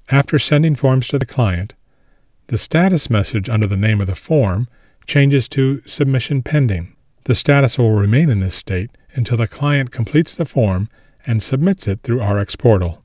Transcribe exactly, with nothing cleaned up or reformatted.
After sending forms to the client, the status message under the name of the form changes to Submission Pending. The status will remain in this state until the client completes the form and submits it through R X Portal.